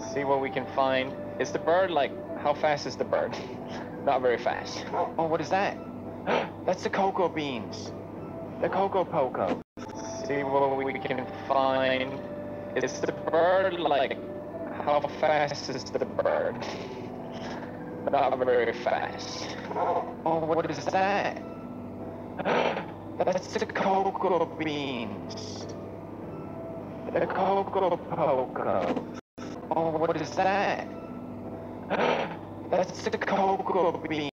See what we can find. Is the bird like, how fast is the bird? Not very fast. Oh, what is that? That's the cocoa beans. The cocoa poco. See what we can find. Is the bird like, how fast is the bird? Not very fast. Oh, what is that? That's the cocoa beans. The cocoa poco. Oh, what is that? That's the cocoa beans.